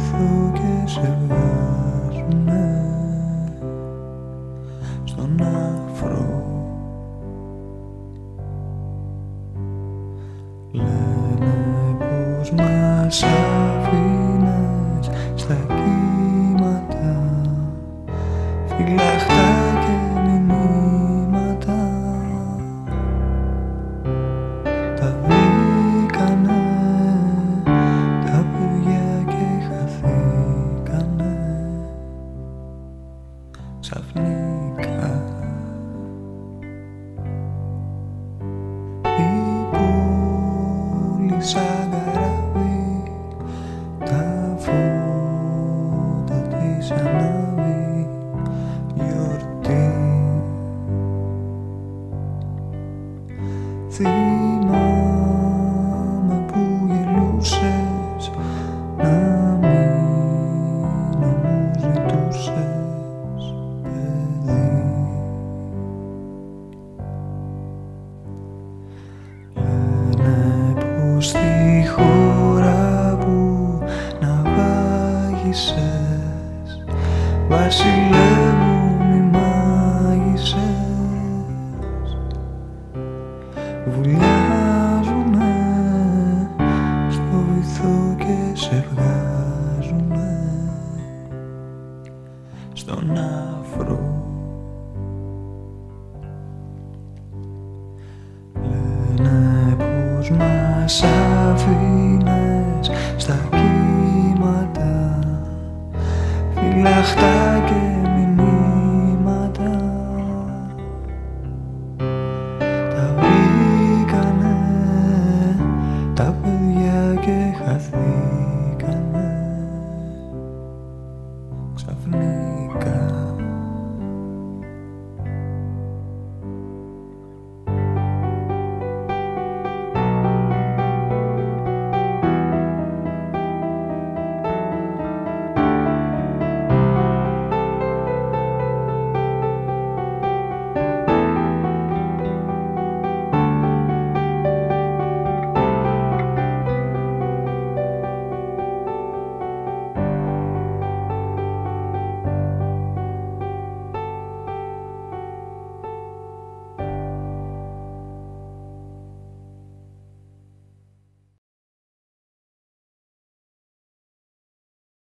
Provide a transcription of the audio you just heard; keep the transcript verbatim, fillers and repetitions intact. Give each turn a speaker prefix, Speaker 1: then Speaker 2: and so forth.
Speaker 1: βυθό και σε βγάζουνε στον αφρό. Λένε πως μας αφήνες στα κύματα, φυλαχτά και μηνύματα. Τα βρήκανε τα παιδιά και χαθήκανε ξαφνικά. Η πόλη σαν καράβι, τα φώτα της ανάβει γιορτή. Θυμάμαι που γελούσες, να μην μου ζητούσες παιδί. Λένε πως στη χώρα που ναυάγησες, βασιλέ μου μη μάγισσες, βουλιάζουνε στο βυθό και σε βγάζουνε στον αφρό. Λένε πως μας αφήνες στα κύματα, φυλαχτά και